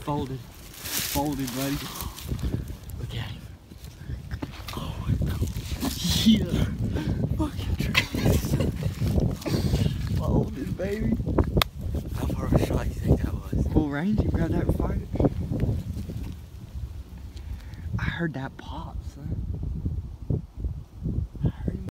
folded. Folded, buddy. Look at him. Oh my God. Yeah. Fucking tree. Folded, baby. How far of a shot you think that was? Full range, you grabbed that and fired it. I heard that pop, son.